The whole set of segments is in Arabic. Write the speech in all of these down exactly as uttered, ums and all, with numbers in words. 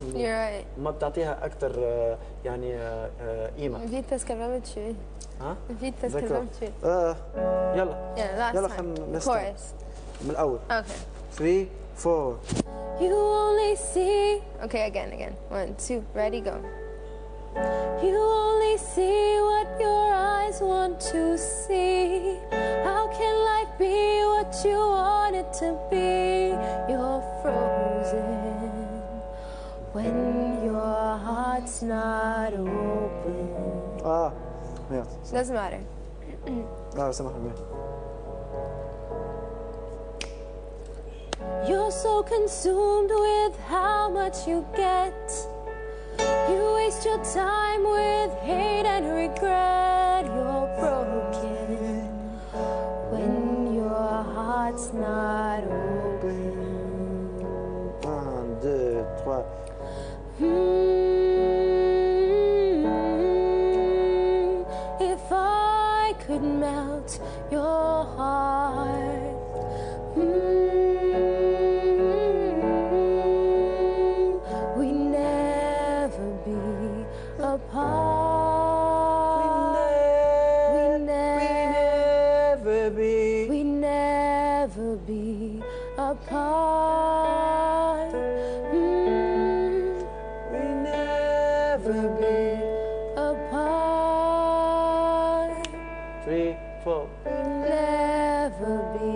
You're right. ما بتعطيها اكثر يعني قيمه. Vite parce qu'elle va me tuer. ها؟ Vite parce qu'elle va me tuer. آه يلا. Yeah, last يلا time. خلينا Chorus. من الاول. Okay. three, four. You only see. Okay, again, again. One, two, ready, go. You only see what your eyes want to see. How can life be what you want it to be? You're frozen when your heart's not open. اه يلا. Doesn't matter. اه سامحني. You're so consumed with how much you get. You waste your time with hate and regret. You're broken when your heart's not open. Un, deux, trois. Mm, if I could melt your heart. Mm, apart. We never be. We never be apart. Mm. We never be apart. Three, four. We never be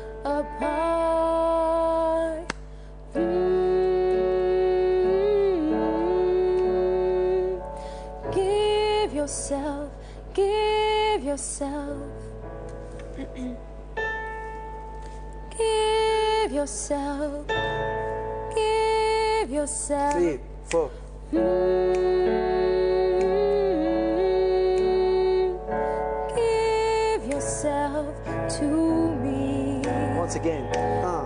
apart. Mm. Yourself, give yourself, give yourself, give yourself. Three, four. Mm, give yourself to me. Once again. Uh.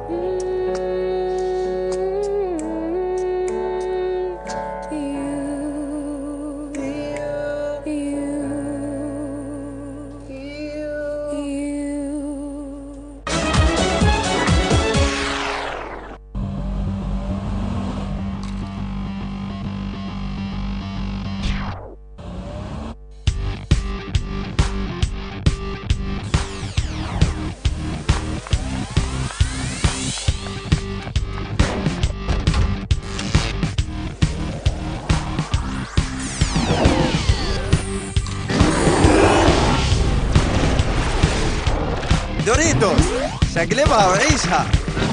دوريتوس شقلبها وعيشها.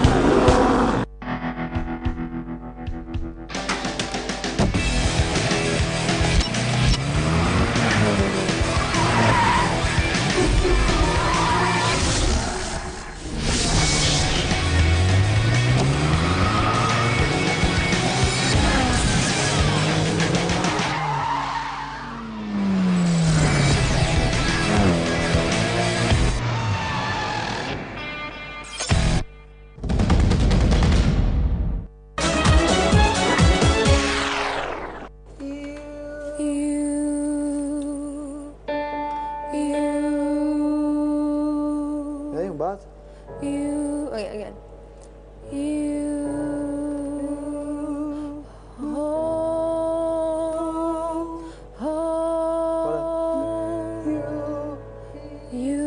You, okay, again. You hold, hold, you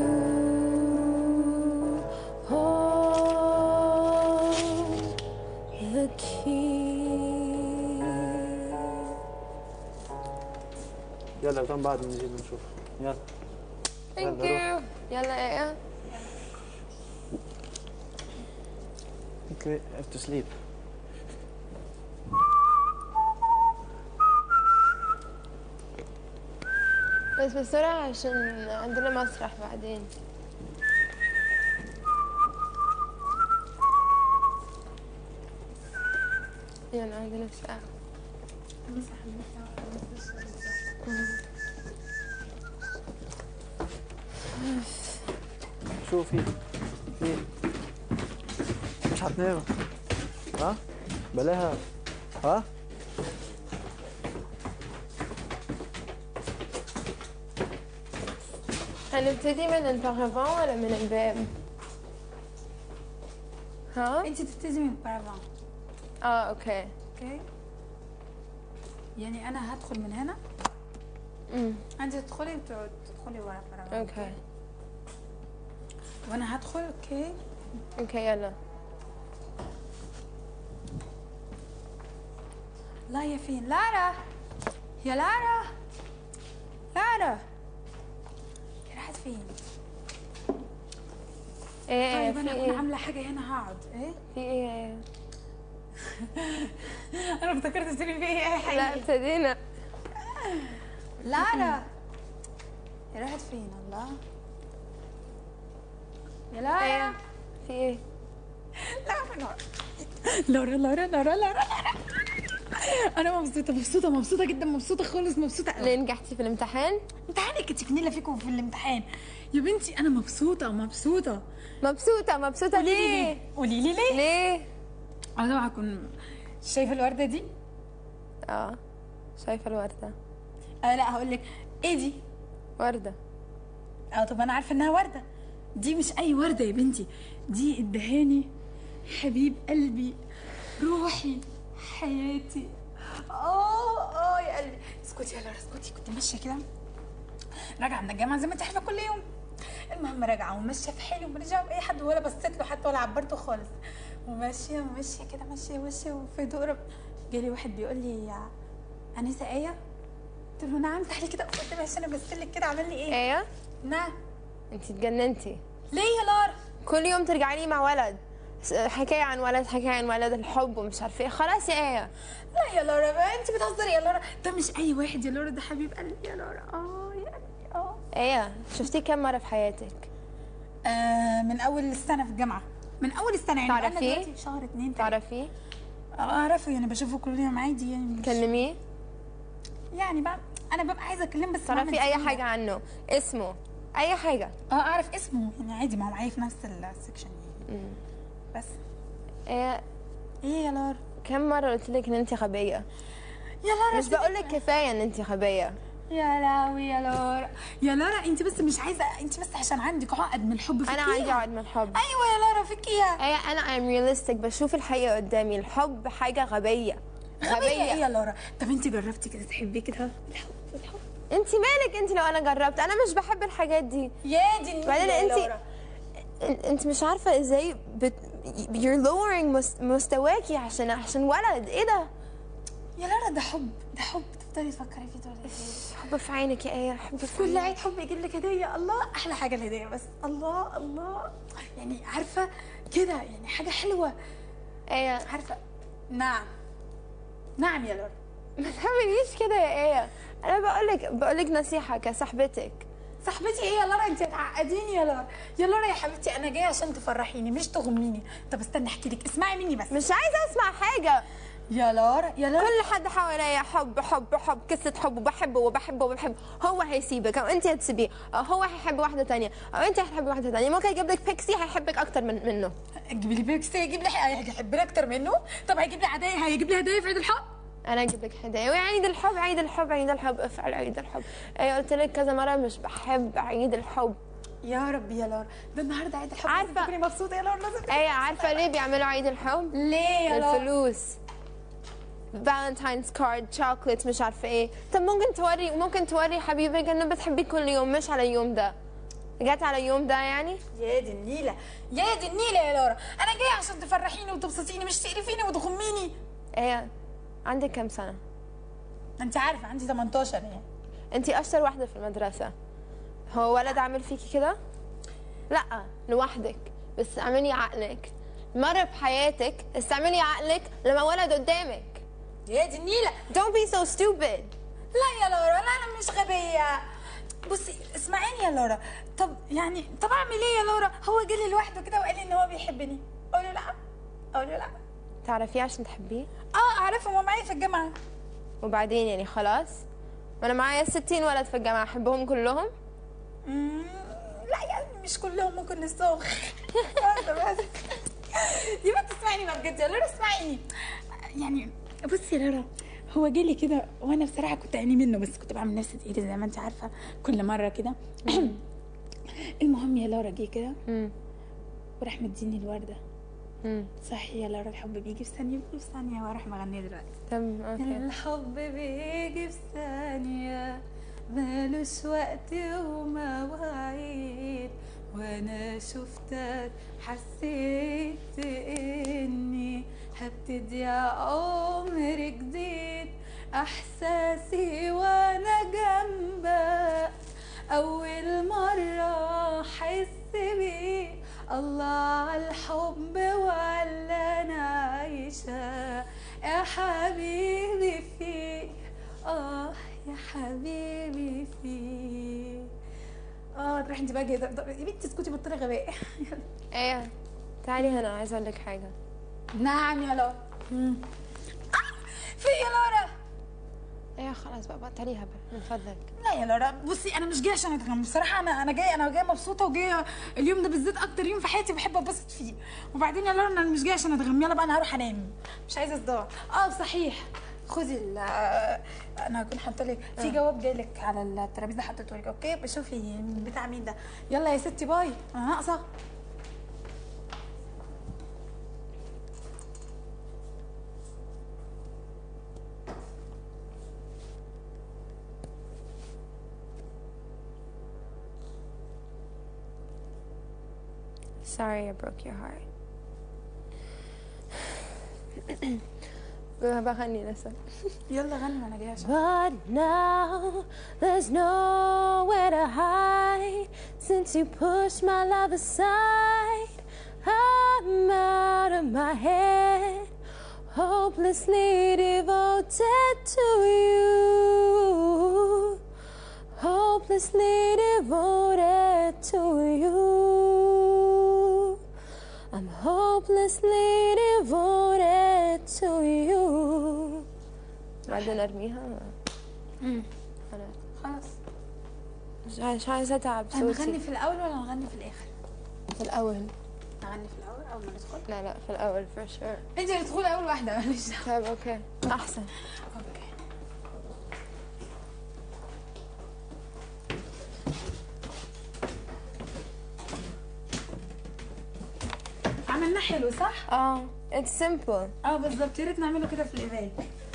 hold the key. يلا كم بعد نجيب نشوف. يلا. Thank you. يلا ايه. Okay, I have to sleep. بس بسرعة عشان عندنا مسرح بعدين. يلا عندنا ساعة. شوفي في مش هتنام ها بلاها ها هنبتدي من البارافون ولا من الباب؟ ها؟ انت تبتدي من البارافون. اه اوكي. اوكي يعني انا هدخل من هنا. امم انت تدخلي وتدخلي ورا ورا. اوكي وانا هدخل. اوكي اوكي يلا. لا يا فين لارا؟ يا لارا لارا هي راحت فين؟ ايه ايه طيب في انا اكون ايه عامله حاجه هنا هقعد. ايه في ايه ايه انا افتكرت تقولي في ايه يا لا حقيقي. ابتدينا. لارا هي راحت فين؟ الله يا لارا. ايه في ايه لارا لارا لارا لارا لارا انا مبسوطه مبسوطه مبسوطه جدا، مبسوطه خالص، مبسوطه قوي. ليه نجحتي في الامتحان؟ امتحانك كنت فنيله فيكم في الامتحان يا بنتي. انا مبسوطه مبسوطه. مبسوطة مبسوطة قولي لي ليه؟ ليه؟ قولي لي ليه؟ ليه؟ انا طبعا هكون شايفه الورده دي. اه شايفة الوردة. آه لا هقول لك ايه دي. وردة. اه طب انا عارفه انها ورده. دي مش اي ورده يا بنتي، دي ادهاني حبيب قلبي روحي حياتي. اه اه يا قلبي. اسكتي يا لارا اسكتي. كنت ماشيه كده راجعه من الجامعه زي ما انت عارفه كل يوم. المهم راجعه وماشيه في حالي وماليش دعوه باي حد ولا بصيت له حتى ولا عبرته خالص. وماشيه وماشيه كده ماشيه ماشيه وفي هدوء جالي واحد بيقول لي يا انسه ايه؟ قلت له نعم. تعالي كده قدامي عشان ابصلك كده. عمل لي ايه؟ ايه؟ نعم. انتي اتجننتي. ليه يا لارا؟ كل يوم ترجعي لي مع ولد، حكاية عن ولد حكاية عن ولد، الحب ومش عارفة ايه. خلاص يا ايه. لا يا لارا بقى انت بتهزري يا لارا. ده مش اي واحد يا لارا، ده حبيب قلبي يا لارا. اه يا قلبي اه. ايه شفتيه كم مرة في حياتك؟ آه من اول السنه في الجامعه. من اول السنه يعني بقالنا تعرفيه؟ دلوقتي في شهر اتنين تلاته. تعرفيه؟ اه اعرفه يعني بشوفه كل يوم عادي يعني مش كلميه؟ يعني بقى انا ببقى عايزه اكلم بس تعرفي بعمل اي فيه. حاجة عنه؟ اسمه؟ اي حاجة؟ اه اعرف اسمه يعني عادي، ما هو معايا في نفس السكشن يعني. مم. بس ايه ايه يا لارا؟ كم مرة قلت لك ان انت غبية؟ يا لارا مش بقول لك كفاية ان انت غبية. يا لهوي يا لارا. يا لارا انت بس مش عايزه، انت بس عشان عندك عقد من الحب فيكيها. انا عندي عقد من الحب. ايوه يا لارا فيكيها. ايه انا I'm realistic، بشوف الحقيقة قدامي. الحب حاجة غبية. غبيه ايه يا لارا؟ طب انت جربتي كده تحبي كده الحب الحب؟ انت مالك انت لو انا جربت؟ انا مش بحب الحاجات دي. يا دي النيل بعدين يا انت لارا. انت مش عارفة ازاي بت... you're lowering مس... مستواكي عشان عشان ولد. ايه ده؟ يا لارا ده حب، ده حب تفضلي تفكري فيه طول الليل. حب في عينك يا ايه. حب في كل عينك. عيد حب يجيب لك هديه. الله احلى حاجه الهديه بس. الله الله يعني عارفه كده يعني حاجه حلوه. ايه عارفه. نعم نعم يا لارا. ما تعمليش كده يا ايه. انا بقولك بقولك نصيحة كصاحبتك. صاحبتي ايه يا لارا؟ انت هتعقديني يا لارا. يا لارا يا حبيبتي انا جايه عشان تفرحيني مش تغميني. طب استنى احكي لك، اسمعي مني بس. مش عايزة اسمع حاجة. يا لارا يا لارا كل حد حواليا حب حب حب، قصة حب، وبحبه وبحبه وبحبه. هو هيسيبك او انت هتسيبيه، او هو هيحب واحدة تانية او انت هتحبي واحدة تانية. ممكن يجيب لك بيكسي هيحبك اكتر من منه. تجيب لي بيكسي يجيب لي هيحبني اكتر منه. طب هيجيب لي هدايا، هيجيب لي هدايا في عيد الحب. انا اجيب لك هدايا وعيد الحب. عيد الحب عيد الحب افعل عيد الحب. ايه قلت لك كذا مرة مش بحب عيد الحب. يا ربي يا لارا ده النهارده عيد الحب. عارفة. تكوني مبسوطه يا لارا. لازم تكوني ايه عارفة ليه بيعملوا عيد الحب؟ ليه يا لارا؟ الفلوس، فالنتاينز كارد، شوكليت، مش عارفه ايه. طب ممكن توري ممكن توري حبيبك انه بتحبيه كل يوم مش على اليوم ده. جت على اليوم ده يعني. يا دي النيله يا دي النيله يا لارا. انا جايه عشان تفرحيني وتبسطيني مش تقرفيني وتغميني. ايه عندك كام سنه؟ انت عارفه عندي تمنتاشر يعني. انتي اشطر واحده في المدرسه. هو ولد عامل فيكي كده؟ لا لوحدك. بس اعملي عقلك مره بحياتك. استعملي عقلك لما ولد قدامك. يا دي النيله. Don't be so stupid. لا يا لارا لا انا مش غبيه. بصي اسمعيني يا لارا. طب يعني طب اعمل ايه يا لارا؟ هو جالي لوحده كده وقال لي ان هو بيحبني. اقول له لا؟ اقول له لا؟ تعرفيه عشان تحبيه؟ اه اعرفه، هو معايا في الجامعه. وبعدين يعني خلاص؟ وانا معايا ستين ولد في الجامعه احبهم كلهم؟ امم لا يعني مش كلهم، ممكن نصهم. بس يبقى تسمعيني بقى بجد يا لارا. اسمعيني يعني. بصي يا لارا هو جالي كده وانا بصراحه كنت عيني منه، بس كنت بعمل نفسي تقيله زي ما انت عارفه كل مره كده. المهم يا لارا جه كده وراح مديني الورده. صح. يلا الحب بيجي في ثانية، بيجي في ثانية، واروح مغنية دلوقتي. تم. اوكي. الحب بيجي في ثانية مالوش وقت ومواعيد، وانا شفتك حسيت اني هبتدي عمر جديد. احساسي وانا جنبك اول مرة احس بيه. الله على الحب وعلى انا عايشة يا حبيبي فيك. اه يا حبيبي فيك. اه تروحي انت بقى كده يا بنتي اسكتي بطلي غباء. ايه تعالي هنا، عايزه اقول لك حاجه. نعم يا لورا. في يا لورا. ايه خلاص بقى بطلي هبل من فضلك. لا يا لورا بصي انا مش جايه عشان اتغم بصراحه. انا انا جايه انا جايه مبسوطه وجايه اليوم ده بالذات اكتر يوم في حياتي بحب اتبسط فيه. وبعدين يا لورا انا مش جايه عشان اتغم. يلا بقى انا هروح انام مش عايزه صداع. اه صحيح خدي ال انا هكون حاطه لك في جواب جايلك على الترابيزه حطيته لك. اوكي بشوفي بتاع مين ده. يلا يا ستي باي انا ناقصه. Sorry I broke your heart. بغني لسه. يلا غني وانا جايه عشان. But now there's nowhere to hide since you pushed my love aside. I'm out of my head, hopelessly devoted to you, hopelessly devoted to you. I'm hopelessly devoted to you. بعدين ارميها. امم خلاص خلاص. مش مش عايزه اتعب صوتي. هنغني في الاول ولا نغني في الاخر؟ في الاول. نغني في الاول اول ما ندخل. لا لا في الاول for sure. انت اللي تدخلي اول واحده معلش. طيب اوكي احسن. اوكي عملنا حلو صح؟ اه it's simple. اه بالظبط. يا ريت نعمله كده في الايفال.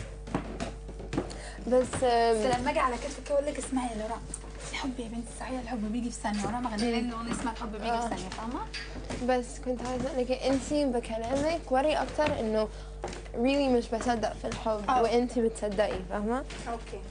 بس بس لما اجي على كتفك كده اقول لك اسمعي يا لورا الحب يا بنتي صحيح الحب بيجي في ثانيه. وانا مغنيه لك اغنيه اسمها الحب بيجي في ثانيه فاهمه؟ بس كنت عايزه اقول لك انتي بكلامك وري اكتر انه really مش بصدق في الحب. أوه. وانتي بتصدقي فاهمه؟ اوكي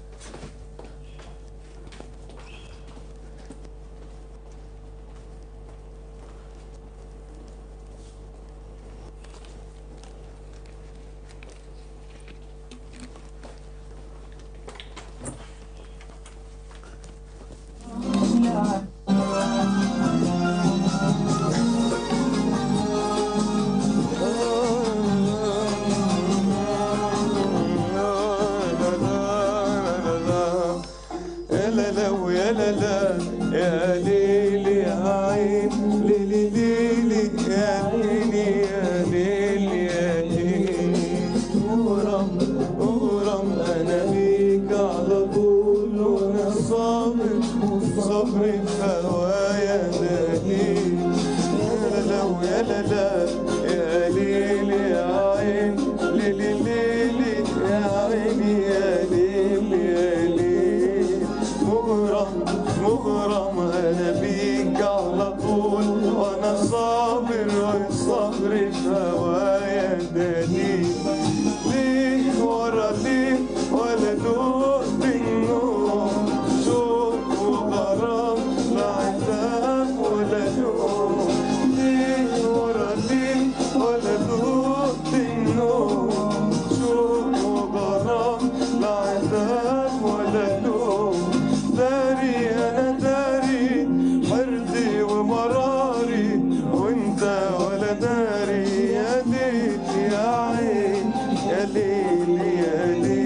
يا ليل يا ليل